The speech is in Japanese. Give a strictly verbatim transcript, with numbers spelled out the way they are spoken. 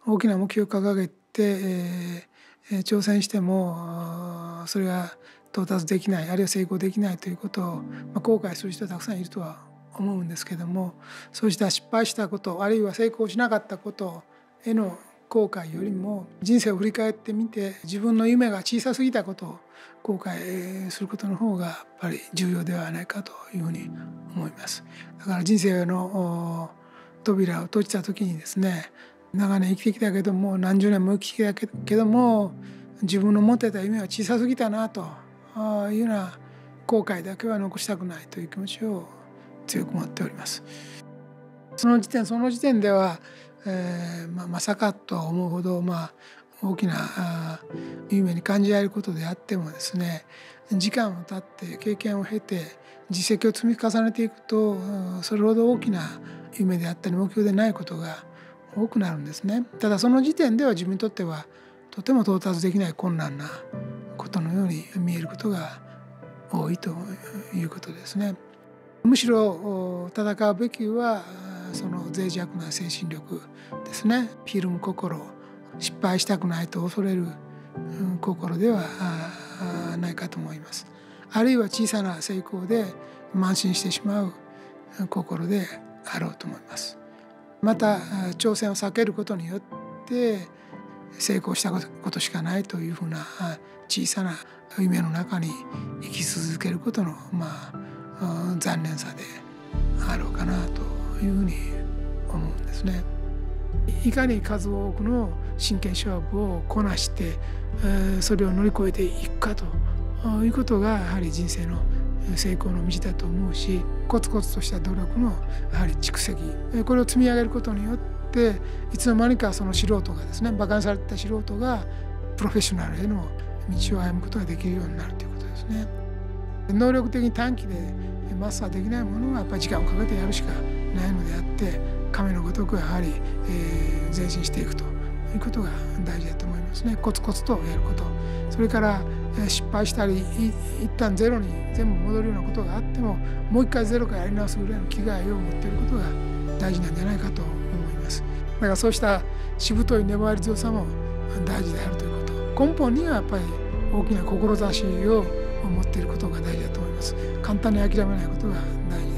大きな目標を掲げて、えー、挑戦してもそれが到達できない、あるいは成功できないということを、まあ、後悔する人はたくさんいるとは思うんですけども、そうした失敗したこと、あるいは成功しなかったことへの後悔よりも、人生を振り返ってみて自分の夢が小さすぎたことを後悔することの方がやっぱり重要ではないかというふうに思います。だから人生の扉を閉じた時にですね、長年生きてきたけども、何十年も生きてきたけども、自分の持ってた夢は小さすぎたなというような後悔だけは残したくないという気持ちを強く持っております。その時点その時点では、えーまあ、まさかと思うほど、まあ、大きな夢に感じられることであってもですね、時間を経って経験を経て実績を積み重ねていくと、それほど大きな夢であったり目標でないことが多くなるんですね。ただその時点では自分にとってはとても到達できない困難なことのように見えることが多いということですね。むしろ戦うべきはその脆弱な精神力ですね。ひるむ心、失敗したくないと恐れる心ではないかと思います。あるいは小さな成功で慢心してしまう心であろうと思います。また挑戦を避けることによって成功したことしかないというふうな小さな夢の中に生き続けることのまあ残念さであろうかなというふうに思うんですね。いかに数多くの真剣勝負をこなしてそれを乗り越えていくかということがやはり人生の成功の道だと思うし、コツコツとした努力のやはり蓄積、これを積み上げることによっていつの間にかその素人がですね、馬鹿にされた素人がプロフェッショナルへの道を歩むことができるようになるということですね。能力的に短期でマスターできないものはやっぱり時間をかけてやるしかないのであって、亀のごとくやはり、えー、前進していくということが大事だと思いますね。コツコツとやること、それから失敗したり一旦ゼロに全部戻るようなことがあってももう一回ゼロからやり直すぐらいの気概を持っていることが大事なんじゃないかと思います。だからそうしたしぶとい粘り強さも大事であるということ、根本にはやっぱり大きな志を持っていることが大事だと思います。簡単に諦めないことが大事